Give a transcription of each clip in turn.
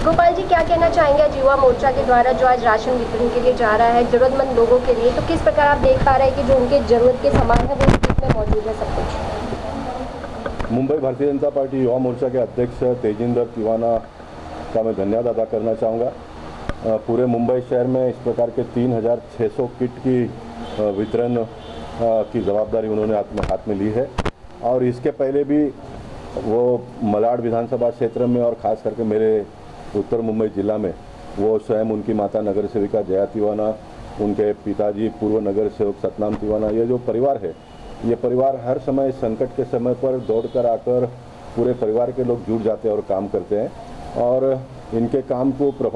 गोपाल जी, क्या कहना चाहेंगे आज युवा मोर्चा के द्वारा जो आज राशन वितरण के लिए जा रहा है जरूरतमंद लोगों के लिए, तो किस प्रकार आप देख पा रहे हैं कि जो उनके जरूरत के सामान है वो इस किट में मौजूद है सब कुछ? मुंबई भारतीय जनता पार्टी युवा मोर्चा के अध्यक्ष तेजिंदर तिवाना का मैं धन्यवाद अदा करना चाहूँगा। पूरे मुंबई शहर में इस प्रकार के 3600 किट की वितरण की जवाबदारी उन्होंने हाथ में ली है। और इसके पहले भी वो मलाड विधानसभा क्षेत्र में और ख़ास करके मेरे उत्तर मुंबई जिला में वो स्वयं उनकी माता नगर सेविका जया तिवाना, उनके पिताजी पूर्व नगर सेवक सतनाम तिवाना, ये जो परिवार है, ये परिवार हर समय संकट के समय पर दौड़कर आकर पूरे परिवार के लोग जुट जाते हैं और काम करते हैं। और इनके काम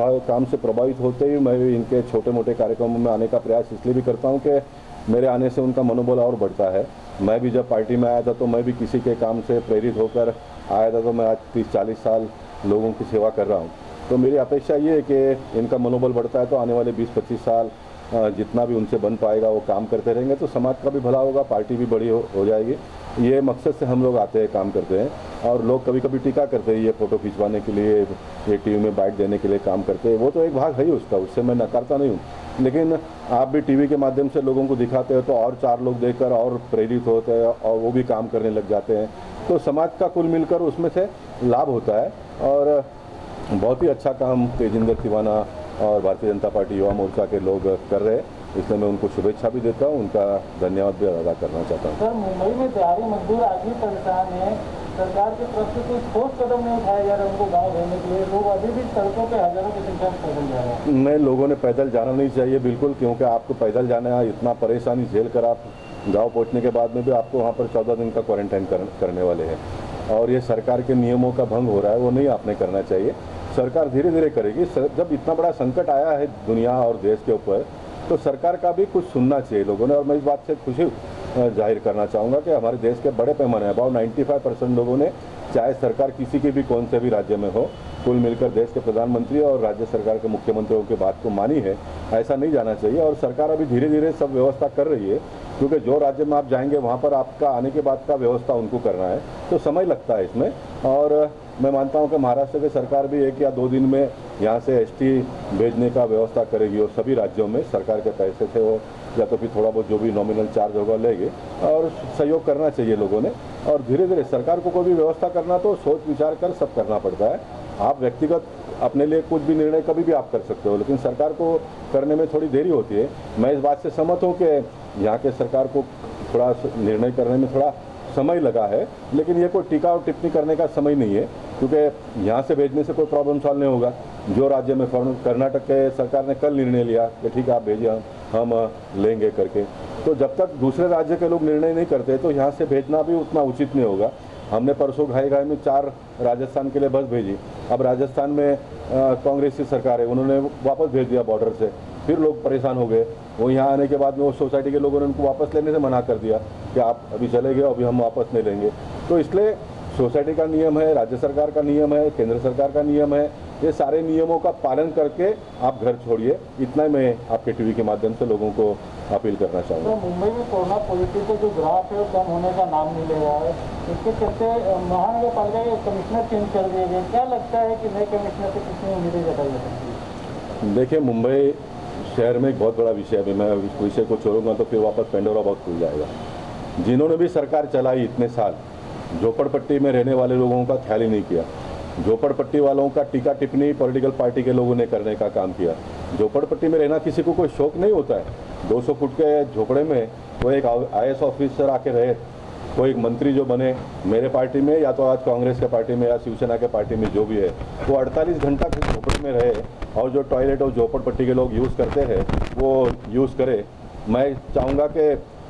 से प्रभावित होते ही मैं भी इनके छोटे मोटे कार्यक्रमों में आने का प्रयास इसलिए भी करता हूँ कि मेरे आने से उनका मनोबल और बढ़ता है। मैं भी जब पार्टी में आया था तो मैं भी किसी के काम से प्रेरित होकर आया था, तो मैं आज 30-40 साल लोगों की सेवा कर रहा हूँ। तो मेरी अपेक्षा ये है कि इनका मनोबल बढ़ता है तो आने वाले 20-25 साल जितना भी उनसे बन पाएगा वो काम करते रहेंगे, तो समाज का भी भला होगा, पार्टी भी बड़ी हो जाएगी। ये मकसद से हम लोग आते हैं, काम करते हैं। और लोग कभी कभी टीका करते हैं, ये फ़ोटो खिंचवाने के लिए, ये टीवी में बाइट देने के लिए काम करते हैं, वो तो एक भाग है ही उसका, उससे मैं नकारता नहीं हूँ। लेकिन आप भी टीवी के माध्यम से लोगों को दिखाते हो तो और 4 लोग देखकर और प्रेरित होते हैं और वो भी काम करने लग जाते हैं, तो समाज का कुल मिलकर उसमें से लाभ होता है। और बहुत ही अच्छा काम तेजिंदर तिवाना और भारतीय जनता पार्टी युवा मोर्चा के लोग कर रहे हैं, इसलिए मैं उनको शुभेच्छा भी देता हूं, उनका धन्यवाद भी अदा करना चाहता हूं। सर, मुंबई में दिहाड़ी मजदूर आज भी परेशान है, सरकार की तरफ से कोई ठोस कदम नहीं उठाया जा रहा है उनको गाँव भेजने के लिए। लोग अभी भी सड़कों पर हजारों की संख्या में पैदल जा रहे हैं। नहीं, लोगों ने पैदल जाना नहीं चाहिए बिल्कुल, क्योंकि आपको पैदल जाना है, इतना परेशानी झेल कर आप गाँव पहुँचने के बाद में भी आपको वहाँ पर 14 दिन का क्वारंटाइन करने वाले हैं। और ये सरकार के नियमों का भंग हो रहा है, वो नहीं आपने करना चाहिए। सरकार धीरे धीरे करेगी। जब इतना बड़ा संकट आया है दुनिया और देश के ऊपर, तो सरकार का भी कुछ सुनना चाहिए लोगों ने। और मैं इस बात से खुशी जाहिर करना चाहूँगा कि हमारे देश के बड़े पैमाने अबाउट 95% लोगों ने, चाहे सरकार किसी की भी कौन से भी राज्य में हो, कुल मिलकर देश के प्रधानमंत्री और राज्य सरकार के मुख्यमंत्रियों की बात को मानी है। ऐसा नहीं जाना चाहिए। और सरकार अभी धीरे धीरे सब व्यवस्था कर रही है, क्योंकि जो राज्य में आप जाएंगे वहाँ पर आपका आने के बाद का व्यवस्था उनको करना है, तो समय लगता है इसमें। और मैं मानता हूँ कि महाराष्ट्र की सरकार भी 1 या 2 दिन में यहाँ से एसटी भेजने का व्यवस्था करेगी, और सभी राज्यों में सरकार के पैसे से वो या तो फिर थोड़ा बहुत जो भी नॉमिनल चार्ज होगा लेंगे। और सहयोग करना चाहिए लोगों ने। और धीरे धीरे सरकार को कोई भी व्यवस्था करना तो सोच विचार कर सब करना पड़ता है। आप व्यक्तिगत अपने लिए कुछ भी निर्णय कभी भी आप कर सकते हो, लेकिन सरकार को करने में थोड़ी देरी होती है। मैं इस बात से सहमत हूँ कि यहाँ के सरकार को थोड़ा निर्णय करने में थोड़ा समय लगा है, लेकिन ये कोई टीका और टिप्पणी करने का समय नहीं है, क्योंकि यहाँ से भेजने से कोई प्रॉब्लम सॉल्व नहीं होगा। जो राज्य में कर्नाटक के सरकार ने कल निर्णय लिया कि ठीक है आप भेजिए, हम लेंगे करके, तो जब तक दूसरे राज्य के लोग निर्णय नहीं करते तो यहाँ से भेजना भी उतना उचित नहीं होगा। हमने परसों घाई में 4 राजस्थान के लिए बस भेजी। अब राजस्थान में कांग्रेस की सरकार है, उन्होंने वापस भेज दिया बॉर्डर से, फिर लोग परेशान हो गए। वो यहाँ आने के बाद में वो सोसाइटी के लोगों ने उनको वापस लेने से मना कर दिया कि आप अभी चले गए, अभी हम वापस नहीं लेंगे। तो इसलिए सोसाइटी का नियम है, राज्य सरकार का नियम है, केंद्र सरकार का नियम है, ये सारे नियमों का पालन करके आप घर छोड़िए। इतना मैं आपके टीवी के माध्यम से लोगों को अपील करना चाहूँगा। तो मुंबई में कोरोना पॉजिटिव का जो ग्राफ है वो कम होने का नाम नहीं ले रहा है, इसके चलते महानगर पालिका के कमिश्नर चेंज कर दिए गए। क्या लगता है कि नए कमिश्नर से कितनी उम्मीदें जताई जा सकती है? देखिए, मुंबई शहर में एक बहुत बड़ा विषय है। मैं इस विषय को छोड़ूंगा तो फिर वापस पेंडोरा बॉक्स खुल जाएगा। जिन्होंने भी सरकार चलाई इतने साल, झोपड़पट्टी में रहने वाले लोगों का ख्याल ही नहीं किया। झोपड़पट्टी वालों का टीका टिप्पणी पॉलिटिकल पार्टी के लोगों ने करने का काम किया। झोपड़पट्टी में रहना किसी को कोई शौक नहीं होता है। 200 फुट के झोपड़े में कोई एक IAS ऑफिसर आके रहे, कोई एक मंत्री जो बने मेरे पार्टी में या तो आज कांग्रेस के पार्टी में या शिवसेना के पार्टी में जो भी है, वो 48 घंटा झोपड़े में रहे और जो टॉयलेट और झोपड़पट्टी के लोग यूज़ करते हैं वो यूज़ करे। मैं चाहूँगा कि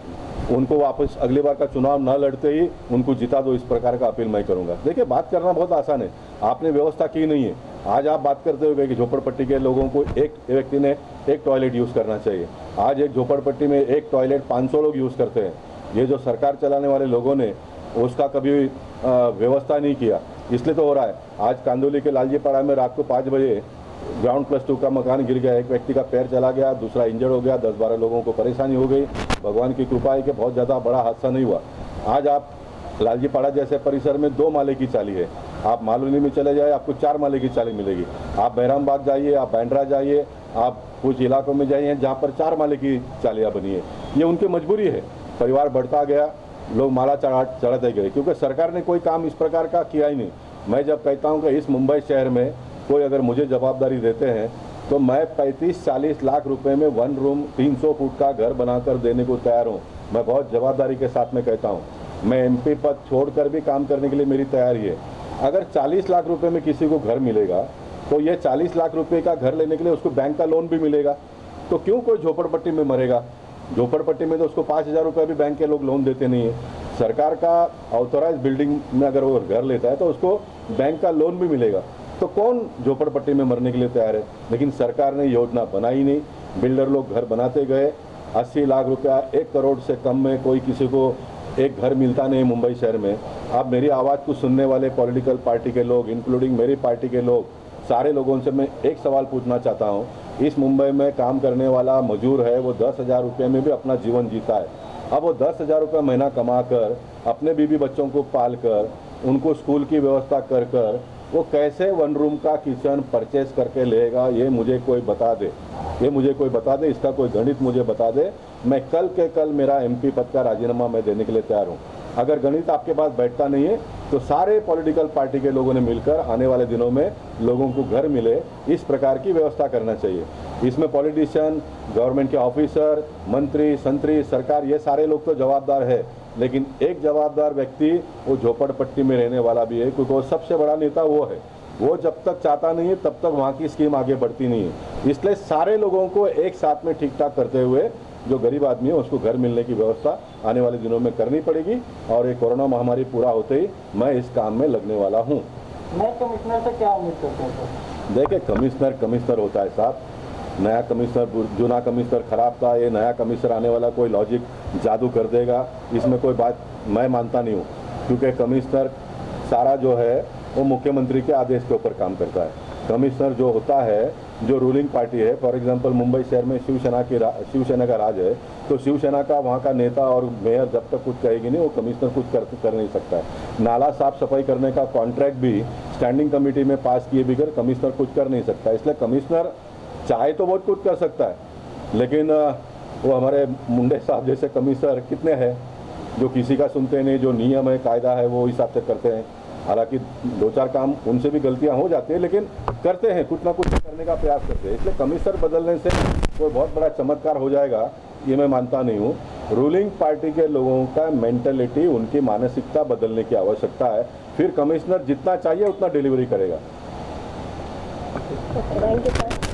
उनको वापस अगली बार का चुनाव न लड़ते ही उनको जिता दो, इस प्रकार का अपील मैं करूँगा। देखिए, बात करना बहुत आसान है, आपने व्यवस्था की नहीं है। आज आप बात करते हो कि झोपड़पट्टी के लोगों को एक व्यक्ति ने एक टॉयलेट यूज़ करना चाहिए। आज एक झोपड़पट्टी में एक टॉयलेट 500 लोग यूज़ करते हैं। ये जो सरकार चलाने वाले लोगों ने उसका कभी व्यवस्था नहीं किया, इसलिए तो हो रहा है। आज कांदोली के लालजी पाड़ा में रात को 5 बजे ग्राउंड +2 का मकान गिर गया, एक व्यक्ति का पैर चला गया, दूसरा इंजर्ड हो गया, 10-12 लोगों को परेशानी हो गई। भगवान की कृपा है कि बहुत ज़्यादा बड़ा हादसा नहीं हुआ। आज आप लालजी पाड़ा जैसे परिसर में 2 माले की चाली है, आप मालूनी में चले जाए, आपको 4 माले की चाली मिलेगी। आप बैराम बाग जाइए, आप बैंड्रा जाइए, आप कुछ इलाकों में जाइए जहाँ पर 4 माले की चालियाँ बनी है। ये उनकी मजबूरी है। परिवार बढ़ता गया, लोग माला चढ़ाते गए, क्योंकि सरकार ने कोई काम इस प्रकार का किया ही नहीं। मैं जब कहता हूँ कि इस मुंबई शहर में कोई अगर मुझे जवाबदारी देते हैं तो मैं 35-40 लाख रुपए में 1 रूम 300 फुट का घर बनाकर देने को तैयार हूँ। मैं बहुत जवाबदारी के साथ में कहता हूँ। मैं एमपी पद छोड़कर भी काम करने के लिए मेरी तैयारी है। अगर 40 लाख रुपए में किसी को घर मिलेगा तो ये 40 लाख रुपए का घर लेने के लिए उसको बैंक का लोन भी मिलेगा। तो क्यों कोई झोपड़पट्टी में मरेगा? झोपड़पट्टी में तो उसको 5,000 रुपये भी बैंक के लोग लोन देते नहीं है। सरकार का ऑथोराइज बिल्डिंग में अगर वो घर लेता है तो उसको बैंक का लोन भी मिलेगा। तो कौन झोपड़पट्टी में मरने के लिए तैयार है? लेकिन सरकार ने योजना बनाई नहीं। बिल्डर लोग घर बनाते गए। 80 लाख रुपया 1 करोड़ से कम में कोई किसी को एक घर मिलता नहीं मुंबई शहर में। अब मेरी आवाज़ को सुनने वाले पॉलिटिकल पार्टी के लोग, इंक्लूडिंग मेरी पार्टी के लोग, सारे लोगों से मैं एक सवाल पूछना चाहता हूँ। इस मुंबई में काम करने वाला मजदूर है, वो 10,000 रुपये में भी अपना जीवन जीता है। अब वो 10,000 रुपये महीना कमा कर, अपने बीवी बच्चों को पाल कर, उनको स्कूल की व्यवस्था कर कर वो कैसे 1 रूम का किचन परचेज करके लेगा? ये मुझे कोई बता दे। ये मुझे कोई बता दे, इसका कोई गणित मुझे बता दे। मैं कल के कल मेरा एमपी पद का राजीनामा मैं देने के लिए तैयार हूँ। अगर गणित आपके पास बैठता नहीं है तो सारे पॉलिटिकल पार्टी के लोगों ने मिलकर आने वाले दिनों में लोगों को घर मिले, इस प्रकार की व्यवस्था करना चाहिए। इसमें पॉलिटिशियन, गवर्नमेंट के ऑफिसर, मंत्री, संतरी, सरकार, ये सारे लोग तो जवाबदार है, लेकिन एक जवाबदार व्यक्ति वो झोपड़पट्टी में रहने वाला भी है, क्योंकि वो सबसे बड़ा नेता वो है। वो जब तक चाहता नहीं है तब तक वहाँ की स्कीम आगे बढ़ती नहीं है। इसलिए सारे लोगों को एक साथ में ठीक ठाक करते हुए जो गरीब आदमी है उसको घर मिलने की व्यवस्था आने वाले दिनों में करनी पड़ेगी। और ये कोरोना महामारी पूरा होते ही मैं इस काम में लगने वाला हूँ। नए कमिश्नर से क्या उम्मीद करते हैं सर? देखिए, कमिश्नर होता है साहब। नया कमिश्नर, जूना कमिश्नर खराब था, ये नया कमिश्नर आने वाला कोई लॉजिक जादू कर देगा, इसमें कोई बात मैं मानता नहीं हूँ। क्योंकि कमिश्नर सारा जो है वो मुख्यमंत्री के आदेश के ऊपर काम करता है। कमिश्नर जो होता है, जो रूलिंग पार्टी है, फॉर एग्जांपल मुंबई शहर में शिवसेना का राज है, तो शिवसेना का वहाँ का नेता और मेयर जब तक कुछ कहेगी नहीं, वो कमिश्नर कुछ कर नहीं सकता है। नाला साफ सफाई करने का कॉन्ट्रैक्ट भी स्टैंडिंग कमेटी में पास किए बगैर कमिश्नर कुछ कर नहीं सकता। इसलिए कमिश्नर चाहे तो बहुत कुछ कर सकता है, लेकिन वो हमारे मुंडे साहब जैसे कमिश्नर कितने हैं जो किसी का सुनते नहीं, जो नियम है, कायदा है, वो हिसाब से करते हैं। हालांकि 2-4 काम उनसे भी गलतियां हो जाती है, लेकिन करते हैं, कुछ ना कुछ करने का प्रयास करते हैं। इसलिए कमिश्नर बदलने से कोई बहुत बड़ा चमत्कार हो जाएगा ये मैं मानता नहीं हूँ। रूलिंग पार्टी के लोगों का मेंटलिटी, उनकी मानसिकता बदलने की आवश्यकता है। फिर कमिश्नर जितना चाहिए उतना डिलीवरी करेगा। Thank you sir.